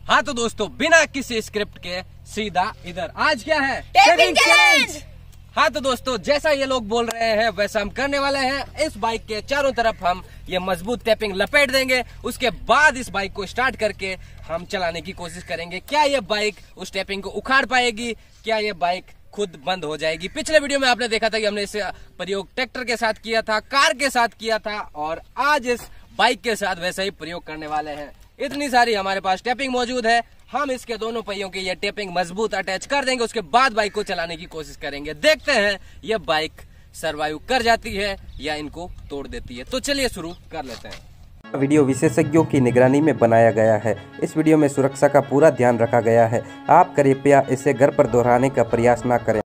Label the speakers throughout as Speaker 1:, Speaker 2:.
Speaker 1: हाँ तो दोस्तों, बिना किसी स्क्रिप्ट के सीधा इधर आज क्या है
Speaker 2: टेपिंग चैलेंज।
Speaker 1: हाँ तो दोस्तों, जैसा ये लोग बोल रहे हैं वैसा हम करने वाले हैं। इस बाइक के चारों तरफ हम ये मजबूत टेपिंग लपेट देंगे। उसके बाद इस बाइक को स्टार्ट करके हम चलाने की कोशिश करेंगे। क्या ये बाइक उस टेपिंग को उखाड़ पाएगी? क्या ये बाइक खुद बंद हो जाएगी? पिछले वीडियो में आपने देखा था कि हमने इस प्रयोग ट्रैक्टर के साथ किया था, कार के साथ किया था, और आज इस बाइक के साथ वैसा ही प्रयोग करने वाले हैं। इतनी सारी हमारे पास टेपिंग मौजूद है। हम इसके दोनों पहियों की ये टेपिंग मजबूत अटैच कर देंगे। उसके बाद बाइक को चलाने की कोशिश करेंगे। देखते हैं ये बाइक सरवाइव कर जाती है या इनको तोड़ देती है। तो चलिए शुरू कर लेते हैं।
Speaker 3: वीडियो विशेषज्ञों की निगरानी में बनाया गया है। इस वीडियो में सुरक्षा का पूरा ध्यान रखा गया है। आप कृपया इसे घर पर दोहराने का प्रयास न करें।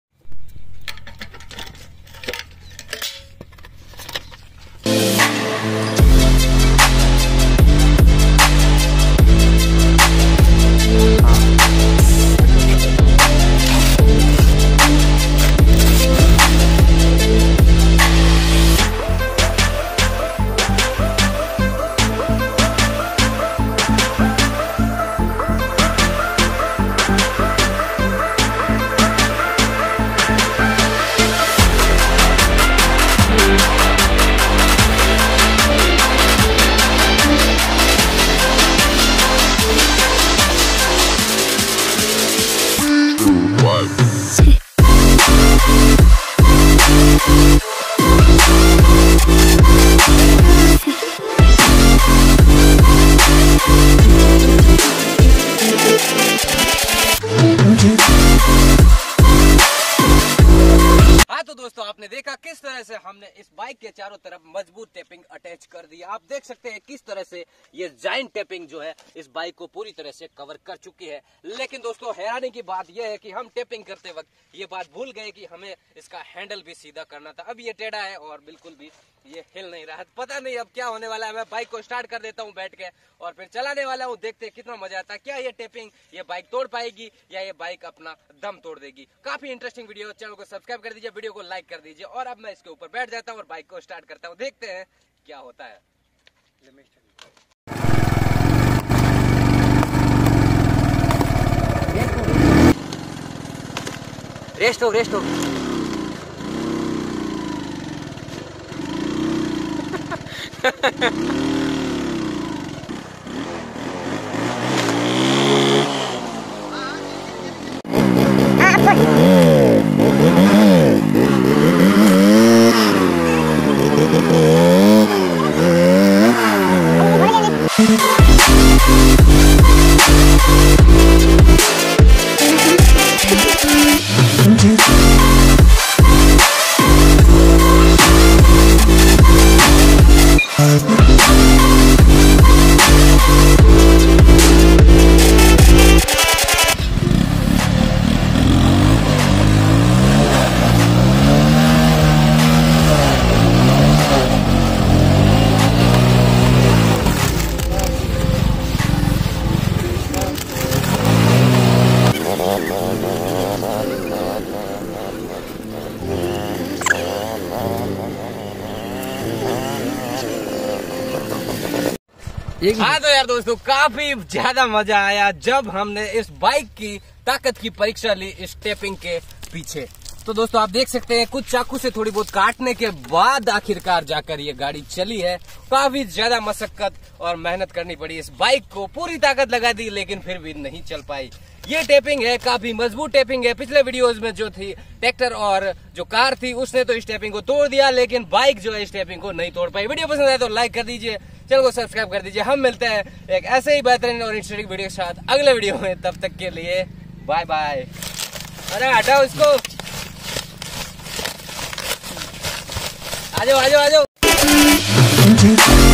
Speaker 1: दोस्तों, आपने देखा किस तरह से हमने इस बाइक के चारों तरफ मजबूत टेपिंग अटैच कर दी। आप देख सकते हैं किस तरह से ये जाइंट टेपिंग जो है इस बाइक को पूरी तरह से कवर कर चुकी है। लेकिन दोस्तों, हैरानी की बात यह है कि हम टेपिंग करते वक्त ये बात भूल गए कि हमें इसका हैंडल भी सीधा करना था। अब ये टेढ़ा है और बिल्कुल भी ये हिल नहीं रहा। पता नहीं अब क्या होने वाला है। मैं बाइक को स्टार्ट कर देता हूँ बैठ के और फिर चलाने वाला हूँ। देखते हैं कितना मजा आता है। क्या ये टेपिंग ये बाइक तोड़ पाएगी या ये बाइक अपना दम तोड़ देगी? काफी इंटरेस्टिंग वीडियो। चैनल को सब्सक्राइब कर दीजिए, वीडियो को लाइक कर दीजिए। और अब मैं इसके ऊपर बैठ जाता हूँ और बाइक को स्टार्ट करता हूँ। देखते हैं क्या होता है। रेस्ट हो हाँ तो यार दोस्तों, काफी ज्यादा मजा आया जब हमने इस बाइक की ताकत की परीक्षा ली इस टेपिंग के पीछे। तो दोस्तों, आप देख सकते हैं कुछ चाकू से थोड़ी बहुत काटने के बाद आखिरकार जाकर ये गाड़ी चली है। काफी ज्यादा मशक्कत और मेहनत करनी पड़ी। इस बाइक को पूरी ताकत लगा दी लेकिन फिर भी नहीं चल पाई। ये टेपिंग है, काफी मजबूत टेपिंग है। पिछले वीडियोस में जो थी ट्रैक्टर और जो कार थी उसने तो इस टेपिंग को तोड़ दिया, लेकिन बाइक जो है इस टेपिंग को नहीं तोड़ पाई। वीडियो पसंद आए तो लाइक कर दीजिए, चैनल को सब्सक्राइब कर दीजिए। हम मिलते हैं एक ऐसे ही बेहतरीन और इंटरेस्टिंग वीडियो के साथ अगले वीडियो में। तब तक के लिए बाय बाय। अरे हटाओ इसको, आ जाओ।